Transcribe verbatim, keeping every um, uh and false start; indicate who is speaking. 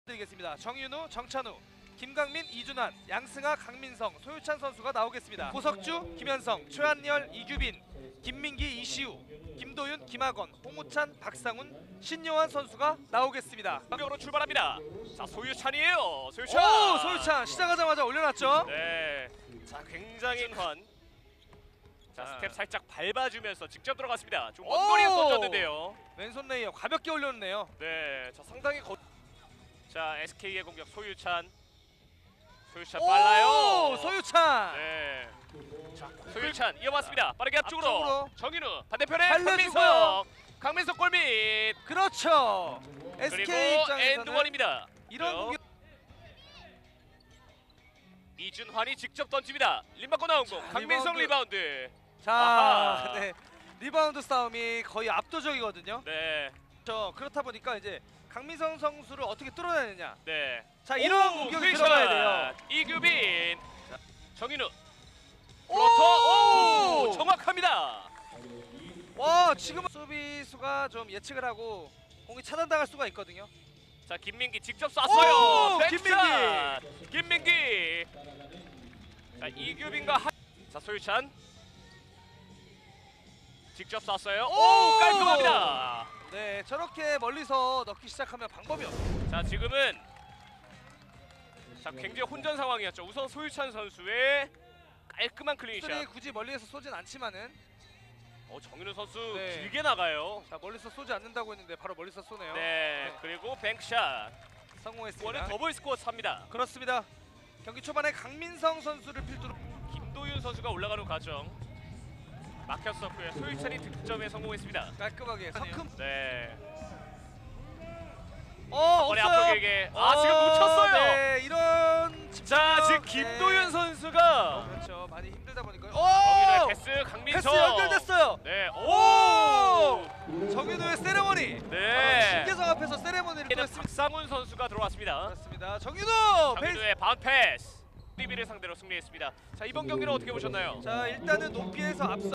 Speaker 1: 드리겠습니다. 정윤우, 정찬우, 김강민, 이준환, 양승아, 강민성, 소유찬 선수가 나오겠습니다. 고석주, 김현성, 최한열, 이규빈, 김민기, 이시우, 김도윤, 김학원, 홍우찬, 박상훈, 신요한 선수가 나오겠습니다.
Speaker 2: 공격으로 출발합니다. 자, 소유찬이에요. 소유찬.
Speaker 1: 오, 소유찬 시작하자마자 올려놨죠.
Speaker 2: 네. 자, 굉장히 관. 자, 스텝 살짝 밟아주면서 직접 들어갔습니다. 좀 원거리에 던졌는데요.
Speaker 1: 왼손 레이어 가볍게 올렸네요.
Speaker 2: 네. 자, 상당히 거... 자, 에스케이의 공격 소유찬. 소유찬 빨라요.
Speaker 1: 소유찬.
Speaker 2: 네. 자, 소유찬 이어봤습니다. 빠르게 앞쪽으로.
Speaker 1: 앞쪽으로.
Speaker 2: 정인우 반대편에
Speaker 1: 달려주고요.
Speaker 2: 강민성. 강민성 골밑.
Speaker 1: 그렇죠. 에스케이
Speaker 2: 그리고
Speaker 1: 입장에서는
Speaker 2: 엔드원입니다.
Speaker 1: 이런 공격.
Speaker 2: 이준환이 직접 던집니다. 림바고 나온 공. 강민성
Speaker 1: 리바운드.
Speaker 2: 리바운드.
Speaker 1: 자,
Speaker 2: 아하.
Speaker 1: 네. 리바운드 싸움이 거의 압도적이거든요.
Speaker 2: 네.
Speaker 1: 저 그렇다 보니까 이제 강민성 선수를 어떻게 뚫어내느냐.
Speaker 2: 네.
Speaker 1: 자, 이런
Speaker 2: 오,
Speaker 1: 공격이
Speaker 2: 휘샷.
Speaker 1: 들어가야 돼요.
Speaker 2: 이규빈. 정인우.
Speaker 1: 오!
Speaker 2: 플로터. 오! 정확합니다.
Speaker 1: 와, 지금 수비수가 좀 예측을 하고 공이 차단당할 수가 있거든요.
Speaker 2: 자, 김민기 직접 쐈어요.
Speaker 1: 오!
Speaker 2: 백샷. 김민기. 자, 이규빈과 한. 자, 소유찬. 직접 쐈어요. 오!
Speaker 1: 오!
Speaker 2: 깔끔합니다.
Speaker 1: 네, 저렇게 멀리서 넣기 시작하면 방법이 없어요.
Speaker 2: 자, 지금은 자, 굉장히 혼전 상황이었죠. 우선 소유찬 선수의 깔끔한 클린샷.
Speaker 1: 수들이 굳이 멀리에서 쏘진 않지만은
Speaker 2: 어, 정인우 선수
Speaker 1: 네.
Speaker 2: 길게 나가요.
Speaker 1: 자, 멀리서 쏘지 않는다고 했는데 바로 멀리서 쏘네요.
Speaker 2: 네.
Speaker 1: 네.
Speaker 2: 그리고 뱅크샷.
Speaker 1: 성공했습니다.
Speaker 2: 원래 더블 스코어 삽니다.
Speaker 1: 그렇습니다. 경기 초반에 강민성 선수를 필두로
Speaker 2: 김도윤 선수가 올라가는 과정 막혔었고요. 소유찬이 득점에 성공했습니다.
Speaker 1: 깔끔하게 성큼.
Speaker 2: 네.
Speaker 1: 어,
Speaker 2: 머리
Speaker 1: 없어요.
Speaker 2: 앞으로 길게. 아, 지금
Speaker 1: 어,
Speaker 2: 놓쳤어요.
Speaker 1: 네, 이런
Speaker 2: 자, 지금
Speaker 1: 네.
Speaker 2: 김도윤 선수가
Speaker 1: 그렇죠. 많이 힘들다 보니까.
Speaker 2: 정인우의
Speaker 1: 오!
Speaker 2: 패스
Speaker 1: 패스
Speaker 2: 강민성.
Speaker 1: 연결됐어요.
Speaker 2: 네.
Speaker 1: 오!
Speaker 2: 오!
Speaker 1: 정윤우의 세레머니.
Speaker 2: 네.
Speaker 1: 신계성 앞에서 세레머니를 또
Speaker 2: 이제는
Speaker 1: 했습니다.
Speaker 2: 박상훈 선수가 들어왔습니다.
Speaker 1: 그렇습니다. 정윤우! 페이스.
Speaker 2: 정인우의 바운드 패스. 티비를 상대로 승리했습니다. 자, 이번 경기는 어떻게 보셨나요?
Speaker 1: 자, 일단은 높이에서 앞서